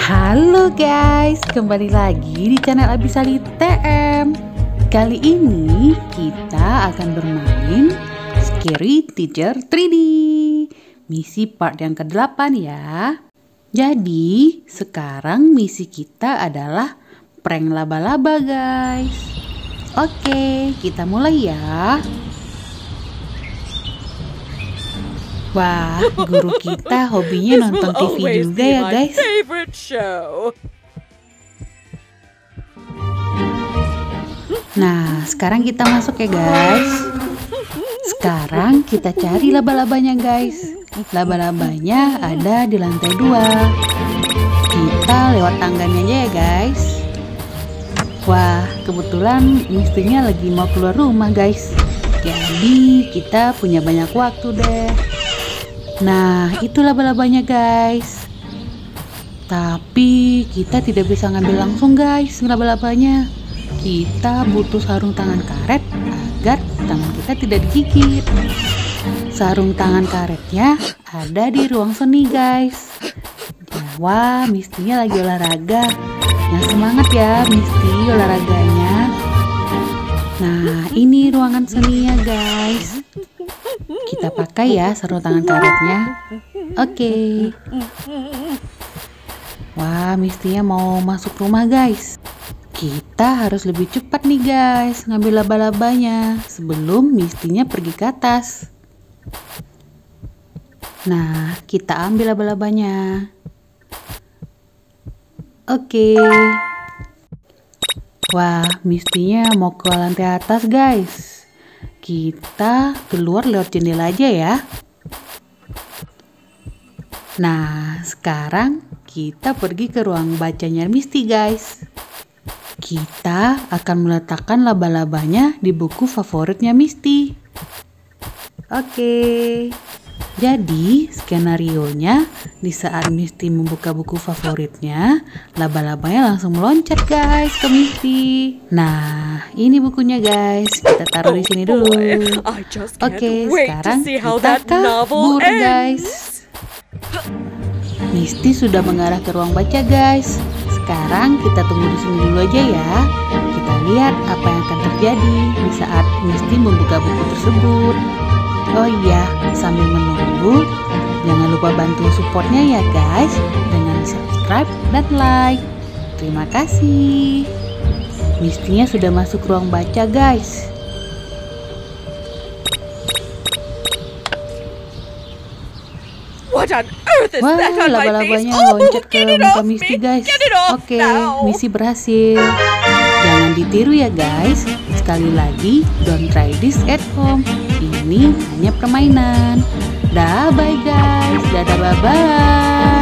Halo guys, kembali lagi di channel Abisali TM. Kali ini kita akan bermain Scary Teacher 3D misi part yang ke-8 ya. Jadi sekarang misi kita adalah prank laba-laba guys. Oke, kita mulai ya. Wah, guru kita hobinya nonton TV juga ya guys. Nah, sekarang kita masuk ya guys. Sekarang kita cari laba-labanya guys. Laba-labanya ada di lantai 2. Kita lewat tangganya aja ya guys. Wah, kebetulan mistinya lagi mau keluar rumah guys. Jadi kita punya banyak waktu deh. Nah, itu laba-labanya guys. Tapi kita tidak bisa ngambil langsung guys laba-labanya. Kita butuh sarung tangan karet agar tangan kita tidak digigit. Sarung tangan karetnya ada di ruang seni guys. Wah, mistinya lagi olahraga. Yang semangat ya Misti olahraganya. Nah, ini ruangan seninya guys. Kita pakai ya sarung tangan karetnya. Oke. Wah, mistinya mau masuk rumah guys. Kita harus lebih cepat nih guys ngambil laba-labanya sebelum mistinya pergi ke atas. Nah, kita ambil laba-labanya. Oke. Wah, mistinya mau ke lantai atas guys. Kita keluar lewat jendela aja ya. Nah, sekarang kita pergi ke ruang bacanya Misty guys. Kita akan meletakkan laba-labanya di buku favoritnya Misty. Oke. Jadi, skenarionya di saat Misty membuka buku favoritnya, laba-labanya langsung meloncat guys ke Misty. Nah, ini bukunya guys. Kita taruh di sini dulu. Oke, sekarang kita kabur guys. Misty sudah mengarah ke ruang baca guys. Sekarang kita tunggu di sini dulu aja ya. Kita lihat apa yang akan terjadi di saat Misty membuka buku tersebut. Oh iya, sambil menunggu, jangan lupa bantu supportnya ya guys dengan subscribe dan like. Terima kasih. Mistinya sudah masuk ruang baca guys. What on earth is Wah, that on my face? laba-labanya Oh, loncat ke get it muka off me! Misty guys. Get it off Oke, now! misi berhasil. Jangan ditiru ya guys. Sekali lagi, don't try this at home. Ini hanya permainan. Dah, bye guys. Dadah, bye-bye.